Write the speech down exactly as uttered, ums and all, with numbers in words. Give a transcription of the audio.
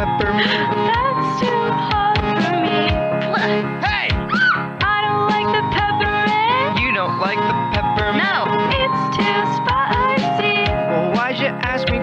peppermint. That's too hot for me. Hey! I don't like the peppermint. You don't like the peppermint? No, it's too spicy. Well, why'd you ask me